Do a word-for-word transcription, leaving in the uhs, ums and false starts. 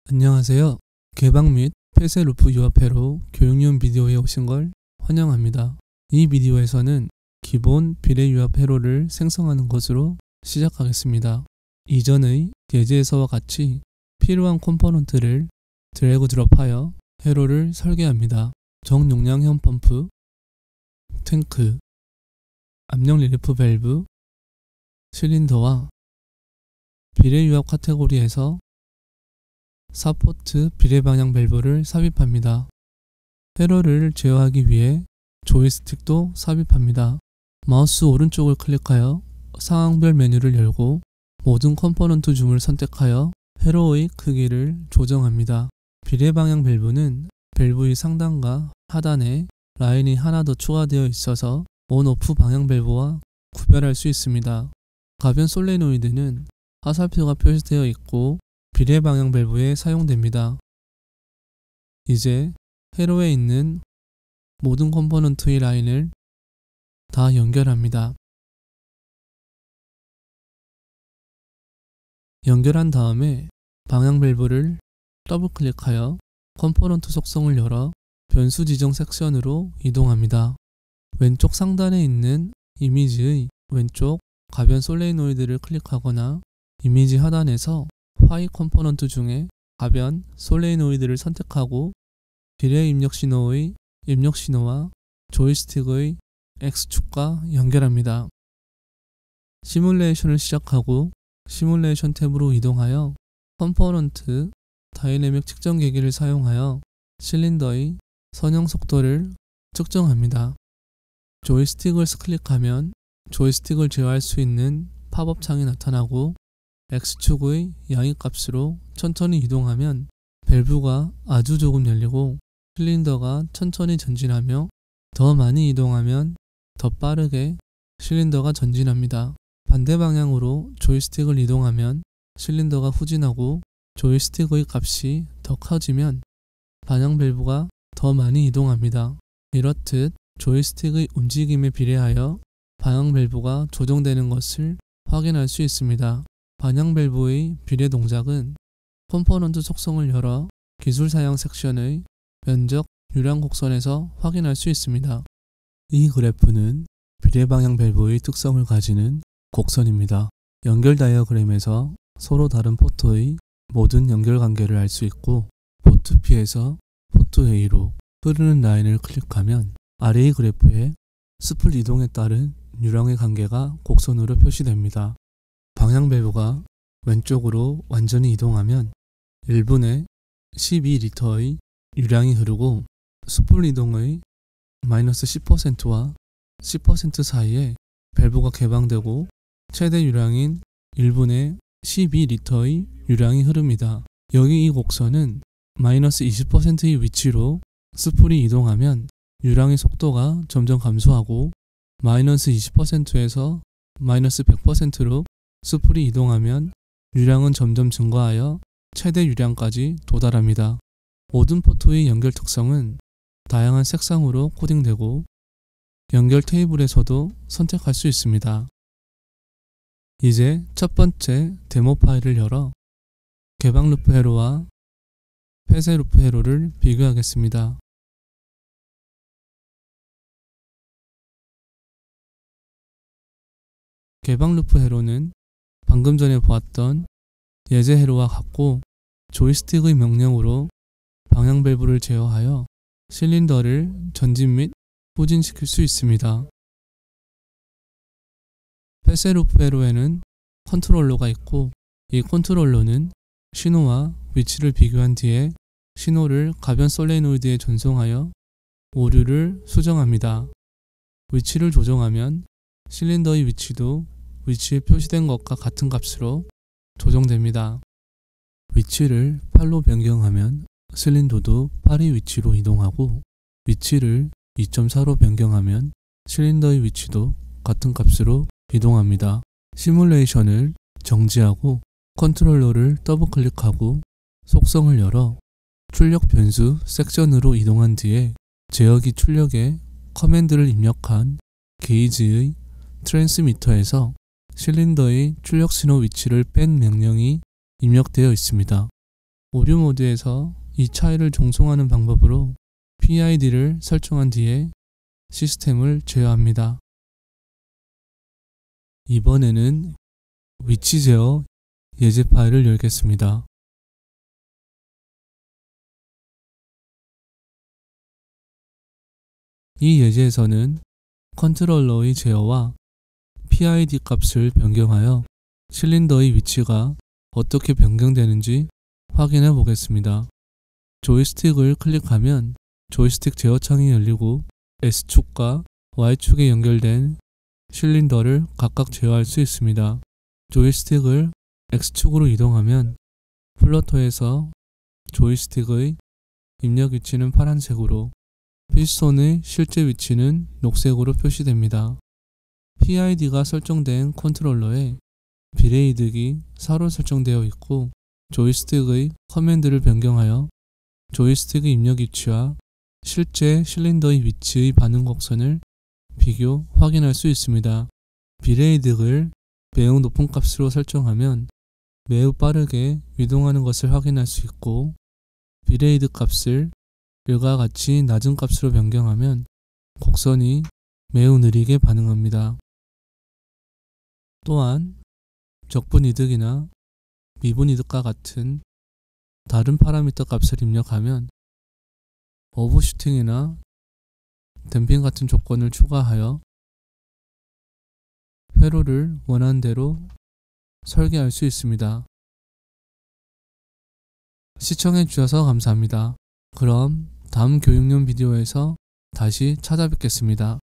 안녕하세요. 개방 및 폐쇄 루프 유압 회로 교육용 비디오에 오신 걸 환영합니다. 이 비디오에서는 기본 비례 유압 회로를 생성하는 것으로 시작하겠습니다. 이전의 예제에서와 같이 필요한 컴포넌트를 드래그 드롭하여 회로를 설계합니다. 정용량형 펌프, 탱크, 압력 릴리프 밸브, 실린더와 비례 유압 카테고리에서 사 포트 비례 방향 밸브를 삽입합니다. 회로를 제어하기 위해 조이스틱도 삽입합니다. 마우스 오른쪽을 클릭하여 상황별 메뉴를 열고 모든 컴포넌트 줌을 선택하여 회로의 크기를 조정합니다. 비례 방향 밸브는 밸브의 상단과 하단에 라인이 하나 더 추가되어 있어서 온오프 방향 밸브와 구별할 수 있습니다. 가변 솔레노이드는 화살표가 표시되어 있고 비례 방향 밸브에 사용됩니다. 이제 회로에 있는 모든 컴포넌트의 라인을 다 연결합니다. 연결한 다음에 방향 밸브를 더블 클릭하여 컴포넌트 속성을 열어 변수 지정 섹션으로 이동합니다. 왼쪽 상단에 있는 이미지의 왼쪽 가변 솔레노이드를 클릭하거나 이미지 하단에서 Y 컴포넌트 중에 가변 솔레노이드를 선택하고 비례 입력 신호의 입력 신호와 조이스틱의 X축과 연결합니다. 시뮬레이션을 시작하고 시뮬레이션 탭으로 이동하여 컴포넌트 다이내믹 측정 계기를 사용하여 실린더의 선형 속도를 측정합니다. 조이스틱을 클릭하면 조이스틱을 제어할 수 있는 팝업 창이 나타나고 X축의 양익값으로 천천히 이동하면 밸브가 아주 조금 열리고 실린더가 천천히 전진하며 더 많이 이동하면 더 빠르게 실린더가 전진합니다. 반대 방향으로 조이스틱을 이동하면 실린더가 후진하고 조이스틱의 값이 더 커지면 방향 밸브가 더 많이 이동합니다. 이렇듯 조이스틱의 움직임에 비례하여 방향 밸브가 조정되는 것을 확인할 수 있습니다. 방향 밸브의 비례 동작은 컴포넌트 속성을 열어 기술 사양 섹션의 면적 유량 곡선에서 확인할 수 있습니다. 이 그래프는 비례 방향 밸브의 특성을 가지는 곡선입니다. 연결 다이어그램에서 서로 다른 포트의 모든 연결 관계를 알 수 있고 포트 P에서 포트 A로 흐르는 라인을 클릭하면 아래의 그래프에 스플 이동에 따른 유량의 관계가 곡선으로 표시됩니다. 방향 밸브가 왼쪽으로 완전히 이동하면 일 분에 십이 리터의 유량이 흐르고 스플 이동의 마이너스 십 퍼센트와 십 퍼센트 사이에 밸브가 개방되고 최대 유량인 일 분에 십이 리터의 유량이 흐릅니다. 여기 이 곡선은 마이너스 이십 퍼센트의 위치로 스플이 이동하면 유량의 속도가 점점 감소하고 마이너스 이십 퍼센트에서 마이너스 백 퍼센트로 스플이 이동하면 유량은 점점 증가하여 최대 유량까지 도달합니다. 모든 포트의 연결 특성은 다양한 색상으로 코딩되고 연결 테이블에서도 선택할 수 있습니다. 이제 첫 번째 데모 파일을 열어 개방 루프 회로와 폐쇄 루프 회로를 비교하겠습니다. 개방 루프 회로는 방금 전에 보았던 예제 회로와 같고 조이스틱의 명령으로 방향 밸브를 제어하여 실린더를 전진 및 후진시킬 수 있습니다. 폐쇄 루프 회로에는 컨트롤러가 있고 이 컨트롤러는 신호와 위치를 비교한 뒤에 신호를 가변 솔레노이드에 전송하여 오류를 수정합니다. 위치를 조정하면 실린더의 위치도 위치에 표시된 것과 같은 값으로 조정됩니다. 위치를 팔로 변경하면 실린더도 팔의 위치로 이동하고 위치를 이 점 사로 변경하면 실린더의 위치도 같은 값으로 이동합니다. 시뮬레이션을 정지하고 컨트롤러를 더블 클릭하고 속성을 열어 출력 변수 섹션으로 이동한 뒤에 제어기 출력에 커맨드를 입력한 게이지의 트랜스미터에서 실린더의 출력 신호 위치를 뺀 명령이 입력되어 있습니다. 오류 모드에서 이 차이를 종송하는 방법으로 피아이디를 설정한 뒤에 시스템을 제어합니다. 이번에는 위치 제어 예제 파일을 열겠습니다. 이 예제에서는 컨트롤러의 제어와 피아이디 값을 변경하여 실린더의 위치가 어떻게 변경되는지 확인해 보겠습니다. 조이스틱을 클릭하면 조이스틱 제어창이 열리고 S축과 Y축에 연결된 실린더를 각각 제어할 수 있습니다. 조이스틱을 X축으로 이동하면 플러터에서 조이스틱의 입력 위치는 파란색으로, 피스톤의 실제 위치는 녹색으로 표시됩니다. 피아이디가 설정된 컨트롤러에 비례이득이 사로 설정되어 있고 조이스틱의 커맨드를 변경하여 조이스틱의 입력 위치와 실제 실린더의 위치의 반응 곡선을 비교, 확인할 수 있습니다. 비례이득을 매우 높은 값으로 설정하면 매우 빠르게 이동하는 것을 확인할 수 있고, 비례이득 값을 일과 같이 낮은 값으로 변경하면 곡선이 매우 느리게 반응합니다. 또한 적분이득이나 미분이득과 같은 다른 파라미터 값을 입력하면 오버슈팅이나 댐핑 같은 조건을 추가하여 회로를 원하는 대로 설계할 수 있습니다. 시청해 주셔서 감사합니다. 그럼 다음 교육용 비디오에서 다시 찾아뵙겠습니다.